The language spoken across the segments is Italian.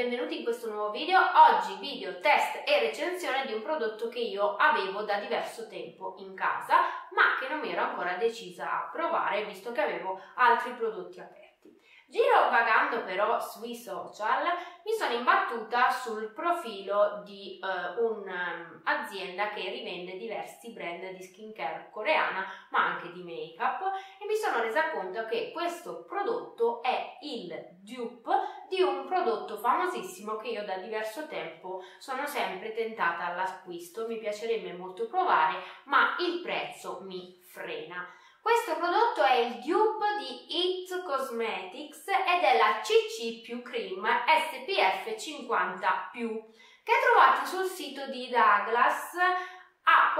benvenuti in questo nuovo video. Oggi video test e recensione di un prodotto che io avevo da diverso tempo in casa, ma che non mi ero ancora decisa a provare visto che avevo altri prodotti aperti. Girovagando però sui social mi sono imbattuta sul profilo di un'azienda che rivende diversi brand di skincare coreana ma anche di make-up e mi sono resa conto che questo prodotto è il dupe di un prodotto famosissimo che io da diverso tempo sono sempre tentata all'acquisto, mi piacerebbe molto provare ma il prezzo mi frena. Questo prodotto è il dupe di IT Cosmetics ed è la CC+ Cream SPF 50+, che trovate sul sito di Douglas a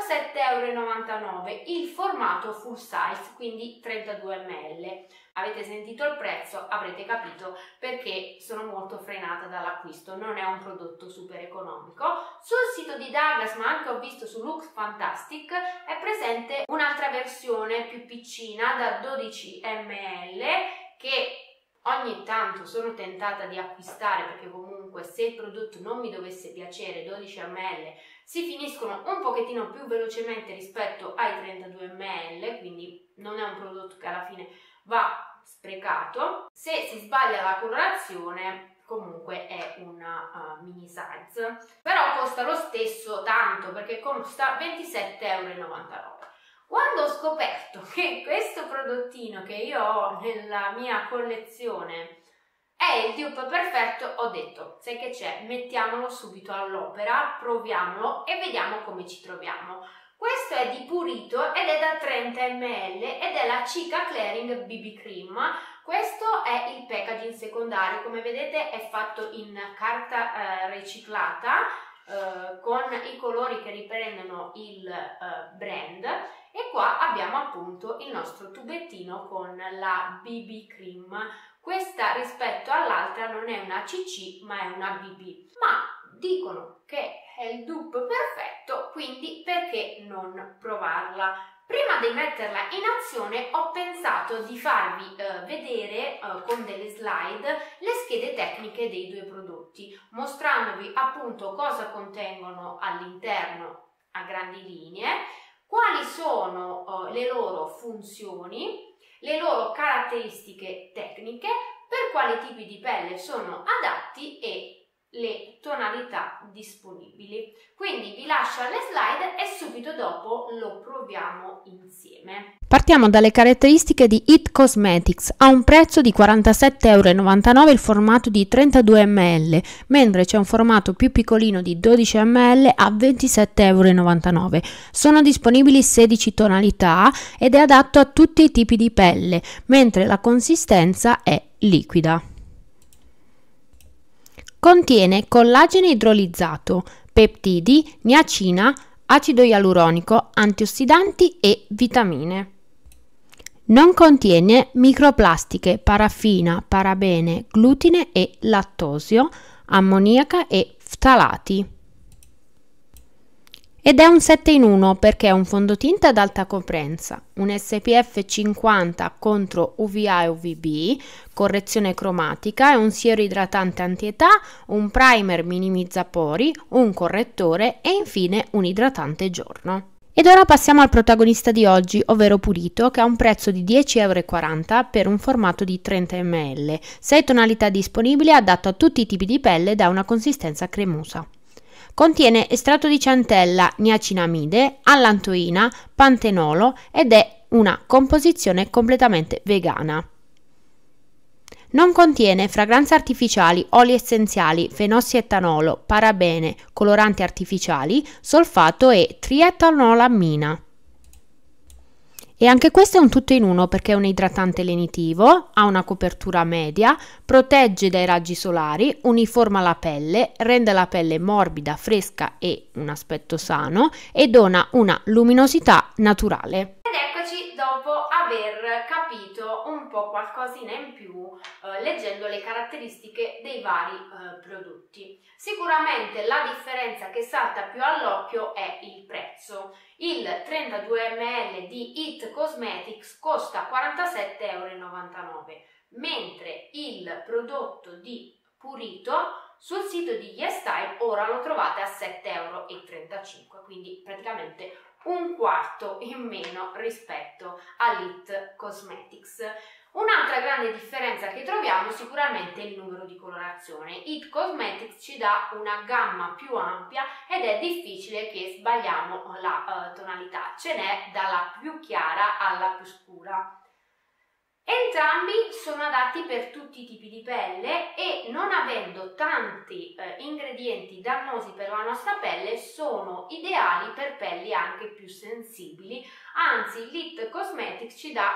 47,99 €, il formato full size, quindi 32 ml. Avete sentito il prezzo, avrete capito perché sono molto frenata dall'acquisto, non è un prodotto super economico. Sul sito di Douglas, ma anche ho visto su Looks Fantastic, è presente un'altra versione più piccina da 12 ml che ogni tanto sono tentata di acquistare perché comunque se il prodotto non mi dovesse piacere, 12 ml si finiscono un pochettino più velocemente rispetto ai 32 ml, quindi non è un prodotto che alla fine va sprecato. Se si sbaglia la colorazione comunque è una mini size, però costa lo stesso tanto perché costa 27,99 €. Quando ho scoperto che questo prodottino che io ho nella mia collezione è il dupe perfetto, ho detto, sai che c'è, mettiamolo subito all'opera, proviamolo e vediamo come ci troviamo. Questo è di Purito ed è da 30 ml ed è la Cica Clearing BB Cream. Questo è il packaging secondario, come vedete è fatto in carta riciclata con i colori che riprendono il brand e qua abbiamo appunto il nostro tubettino con la BB Cream. Questa rispetto all'altra non è una CC ma è una BB, ma dicono che è il dupe perfetto, quindi perché non provarla? Prima di metterla in azione ho pensato di farvi vedere con delle slide le schede tecniche dei due prodotti, mostrandovi appunto cosa contengono all'interno a grandi linee, quali sono le loro funzioni, le loro caratteristiche tecniche, per quali tipi di pelle sono adatti e le tonalità disponibili. Quindi vi lascio alle slide e subito dopo lo proviamo insieme. Partiamo dalle caratteristiche di IT Cosmetics. Ha un prezzo di 47,99 € il formato di 32 ml, mentre c'è un formato più piccolino di 12 ml a 27,99 €. Sono disponibili 16 tonalità ed è adatto a tutti i tipi di pelle, mentre la consistenza è liquida. Contiene collagene idrolizzato, peptidi, niacina, acido ialuronico, antiossidanti e vitamine. Non contiene microplastiche, paraffina, parabene, glutine e lattosio, ammoniaca e ftalati. Ed è un 7 in 1 perché è un fondotinta ad alta coprenza, un SPF 50 contro UVA e UVB, correzione cromatica, è un siero idratante antietà, un primer minimizza pori, un correttore e infine un idratante giorno. Ed ora passiamo al protagonista di oggi, ovvero Purito, che ha un prezzo di 10,40 € per un formato di 30 ml, 6 tonalità disponibili, adatto a tutti i tipi di pelle, da una consistenza cremosa. Contiene estratto di centella, niacinamide, allantoina, pantenolo ed è una composizione completamente vegana. Non contiene fragranze artificiali, oli essenziali, fenossietanolo, parabene, coloranti artificiali, solfato e trietanolamina. E anche questo è un tutto in uno perché è un idratante lenitivo, ha una copertura media, protegge dai raggi solari, uniforma la pelle, rende la pelle morbida, fresca e un aspetto sano e dona una luminosità naturale. Ed eccoci dopo aver capito un po' qualcosina in più leggendo le caratteristiche dei vari prodotti. Sicuramente la differenza che salta più all'occhio è il prezzo. Il 32 ml di IT Cosmetics costa 47,99 €, mentre il prodotto di Purito sul sito di YesStyle ora lo trovate a 7,35 €, quindi praticamente un quarto in meno rispetto all'It Cosmetics. Un'altra grande differenza che troviamo sicuramente è il numero di colorazione. It Cosmetics ci dà una gamma più ampia ed è difficile che sbagliamo la tonalità, ce n'è dalla più chiara alla più scura. Entrambi sono adatti per tutti i tipi di pelle e non avendo tanti ingredienti dannosi per la nostra pelle sono ideali per pelli anche più sensibili, anzi l'It Cosmetics ci dà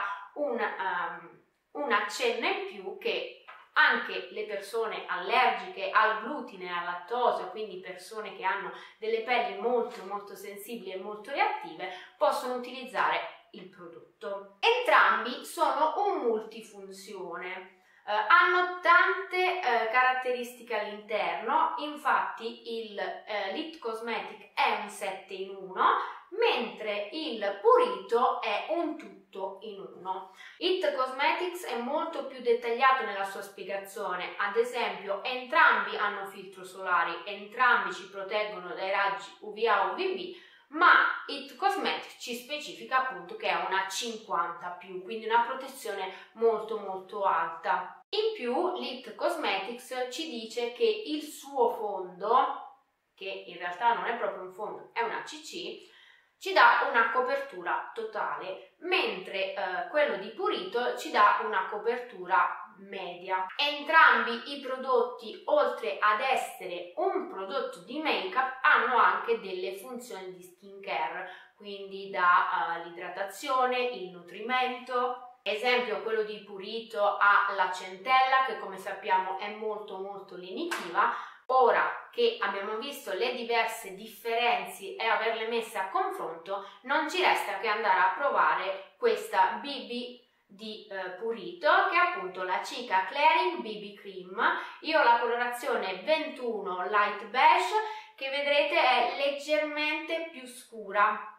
un accenno in più che anche le persone allergiche al glutine e al lattosio, quindi persone che hanno delle pelli molto sensibili e molto reattive, possono utilizzare il prodotto. Entrambi sono un multifunzione, hanno tante caratteristiche all'interno, infatti l'It Cosmetic è un 7 in 1, mentre il Purito è un tutto in uno. It Cosmetics è molto più dettagliato nella sua spiegazione, ad esempio entrambi hanno filtro solari, entrambi ci proteggono dai raggi UVA UVB, ma It Cosmetics ci specifica appunto che è una 50+, quindi una protezione molto alta. In più l'It Cosmetics ci dice che il suo fondo, che in realtà non è proprio un fondo, è un ACC, ci dà una copertura totale, mentre quello di Purito ci dà una copertura media. Entrambi i prodotti, oltre ad essere un prodotto di make-up, hanno anche delle funzioni di skincare, quindi dall'idratazione, il nutrimento. Esempio, quello di Purito ha la centella che come sappiamo è molto lenitiva. Ora che abbiamo visto le diverse differenze e averle messe a confronto, non ci resta che andare a provare questa BB di Purito, che è appunto la Cica Clearing BB Cream. Io ho la colorazione 21 Light Beige, che vedrete è leggermente più scura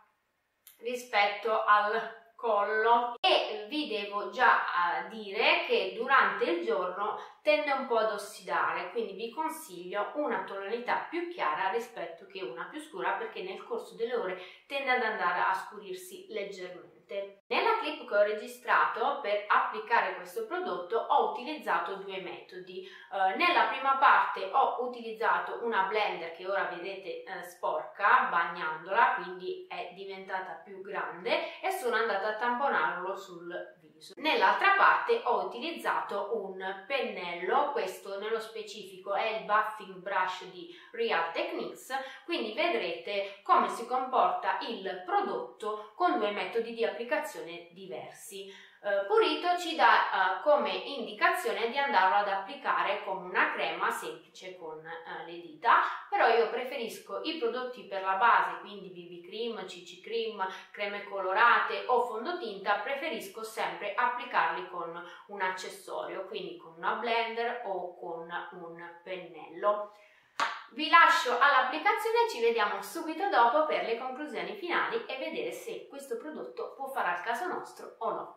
rispetto al collo, e vi devo già dire che durante il giorno tende un po' ad ossidare, quindi vi consiglio una tonalità più chiara rispetto che una più scura, perché nel corso delle ore tende ad andare a scurirsi leggermente. Nella clip che ho registrato per applicare questo prodotto ho utilizzato due metodi. Nella prima parte ho utilizzato una blender che ora vedete sporca bagnandola, quindi è diventata più grande, e sono andata a tamponarlo sul viso. Nell'altra parte ho utilizzato un pennello, questo nello specifico è il Buffing Brush di Real Techniques, quindi vedrete come si comporta il prodotto con due metodi di applicazione diversi. Purito ci dà come indicazione di andarlo ad applicare come una crema semplice con le dita, però io preferisco i prodotti per la base, quindi BB cream, CC cream, creme colorate o fondotinta, preferisco sempre applicarli con un accessorio, quindi con una blender o con un pennello. Vi lascio all'applicazione e ci vediamo subito dopo per le conclusioni finali e vedere se questo prodotto può fare al caso nostro o no.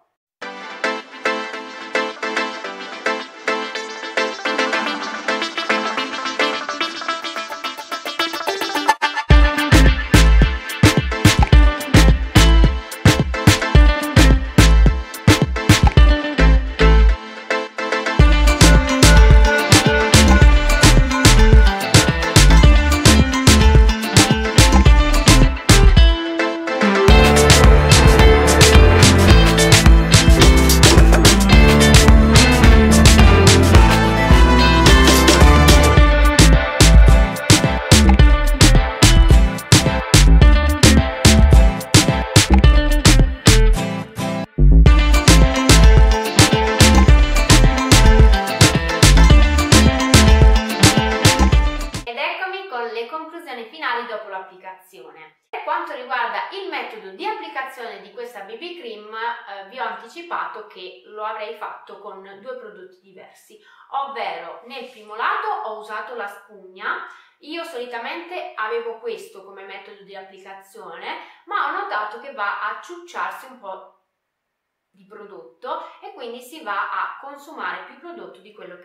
Finali dopo l'applicazione. Per quanto riguarda il metodo di applicazione di questa BB Cream, vi ho anticipato che lo avrei fatto con due prodotti diversi, ovvero nel primo lato ho usato la spugna. Io solitamente avevo questo come metodo di applicazione, ma ho notato che va a ciucciarsi un po' di prodotto e quindi si va a consumare più prodotto di quello che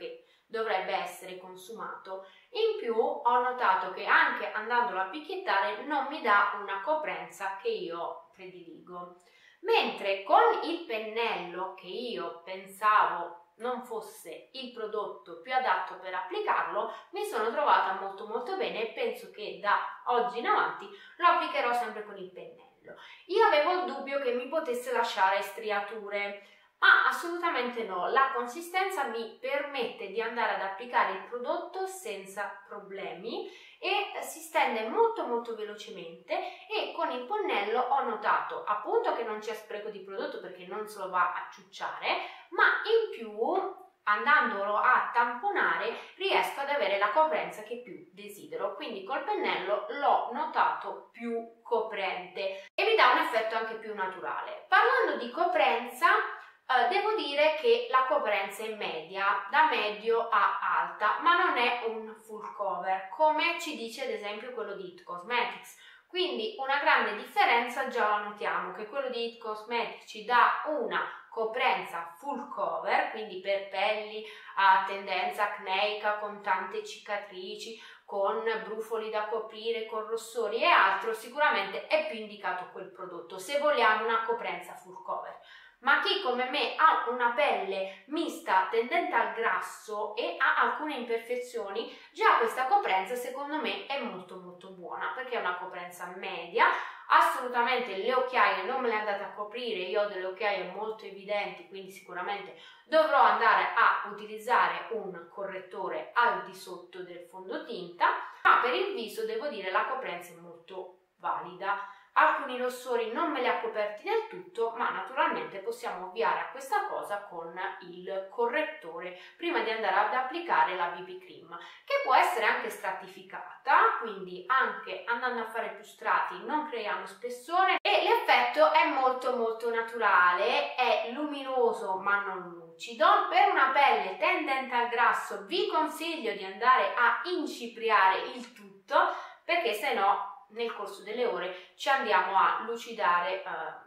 dovrebbe essere consumato. In più ho notato che anche andandolo a picchiettare non mi dà una coprenza che io prediligo, mentre con il pennello, che io pensavo non fosse il prodotto più adatto per applicarlo, mi sono trovata molto bene e penso che da oggi in avanti lo applicherò sempre con il pennello. Io avevo il dubbio che mi potesse lasciare striature, ma assolutamente no, la consistenza mi permette di andare ad applicare il prodotto senza problemi e si stende molto velocemente, e con il pennello ho notato appunto che non c'è spreco di prodotto perché non se lo va a ciucciare, ma in più andandolo a tamponare riesco ad avere la coprenza che più desidero, quindi col pennello l'ho notato più coprente e mi dà un effetto anche più naturale. Parlando di coprenza, devo dire che la coprenza è media, da medio a alta, ma non è un full cover, come ci dice ad esempio quello di It Cosmetics. Quindi una grande differenza già la notiamo, che quello di It Cosmetics ci dà una coprenza full cover, quindi per pelli a tendenza acneica, con tante cicatrici, con brufoli da coprire, con rossori e altro, sicuramente è più indicato quel prodotto se vogliamo una coprenza full cover. Ma chi come me ha una pelle mista tendente al grasso e ha alcune imperfezioni, già questa coprenza secondo me è molto buona, perché è una coprenza media. Assolutamente le occhiaie non me le andate a coprire, io ho delle occhiaie molto evidenti, quindi sicuramente dovrò andare a utilizzare un correttore al di sotto del fondotinta, ma per il viso devo dire la coprenza è molto valida. Alcuni rossori non me li ha coperti del tutto, ma naturalmente possiamo ovviare a questa cosa con il correttore prima di andare ad applicare la BB cream, che può essere anche stratificata, quindi anche andando a fare più strati non creiamo spessore, e l'effetto è molto naturale, è luminoso ma non lucido. Per una pelle tendente al grasso vi consiglio di andare a incipriare il tutto, perché se no nel corso delle ore ci andiamo a lucidare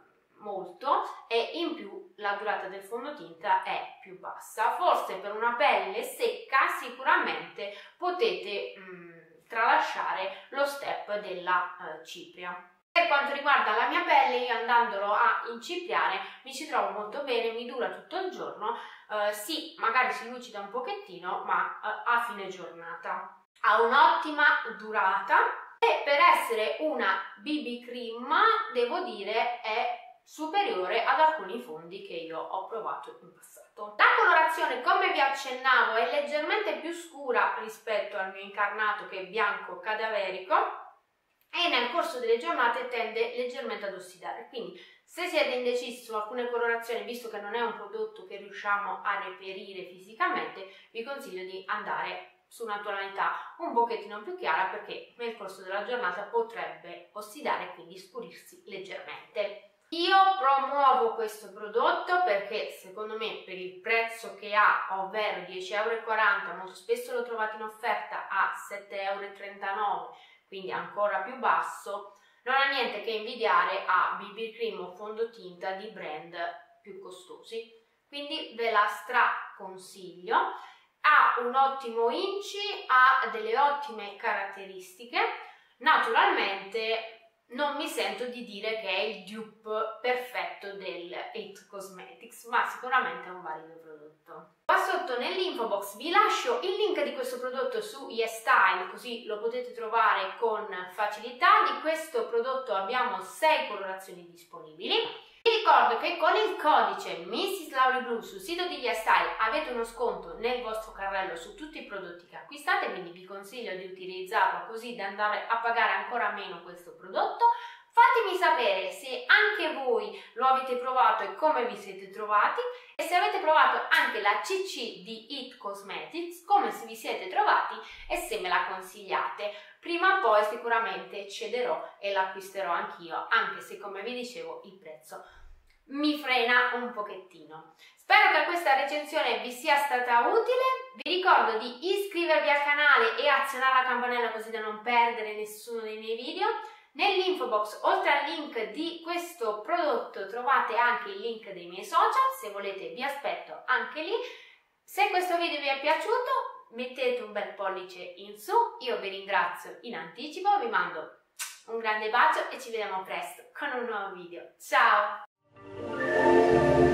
molto, e in più la durata del fondotinta è più bassa. Forse per una pelle secca sicuramente potete tralasciare lo step della cipria. Per quanto riguarda la mia pelle, io andandolo a incipriare mi ci trovo molto bene, mi dura tutto il giorno, sì, magari si lucida un pochettino, ma a fine giornata ha un'ottima durata. E per essere una BB cream devo dire è superiore ad alcuni fondi che io ho provato in passato. La colorazione, come vi accennavo, è leggermente più scura rispetto al mio incarnato, che è bianco cadaverico, e nel corso delle giornate tende leggermente ad ossidare. Quindi se siete indecisi su alcune colorazioni, visto che non è un prodotto che riusciamo a reperire fisicamente, vi consiglio di andare su una tonalità un pochettino più chiara, perché nel corso della giornata potrebbe ossidare e quindi scurirsi leggermente. Io promuovo questo prodotto perché secondo me per il prezzo che ha, ovvero 10,40 €, molto spesso lo trovate in offerta a 7,39 €, quindi ancora più basso, non ha niente che invidiare a BB cream o fondotinta di brand più costosi, quindi ve la straconsiglio. Ha un ottimo inci, ha delle ottime caratteristiche. Naturalmente non mi sento di dire che è il dupe perfetto del It Cosmetics, ma sicuramente è un valido prodotto. Qua sotto nell'info box vi lascio il link di questo prodotto su YesStyle, così lo potete trovare con facilità. Di questo prodotto abbiamo 6 colorazioni disponibili. Vi ricordo che con il codice Mrs. Lauri Blu sul sito di YesStyle avete uno sconto nel vostro carrello su tutti i prodotti che acquistate, quindi vi consiglio di utilizzarlo così da andare a pagare ancora meno questo prodotto. Fatemi sapere se anche voi lo avete provato e come vi siete trovati, e se avete provato anche la CC di It Cosmetics, come vi siete trovati e se me la consigliate. Prima o poi sicuramente cederò e l'acquisterò anch'io, anche se, come vi dicevo, il prezzo mi frena un pochettino. Spero che questa recensione vi sia stata utile. Vi ricordo di iscrivervi al canale e azionare la campanella così da non perdere nessuno dei miei video. Nell'info box, oltre al link di questo prodotto, trovate anche il link dei miei social. Se volete vi aspetto anche lì. Se questo video vi è piaciuto, mettete un bel pollice in su, io vi ringrazio in anticipo, vi mando un grande bacio e ci vediamo presto con un nuovo video. Ciao!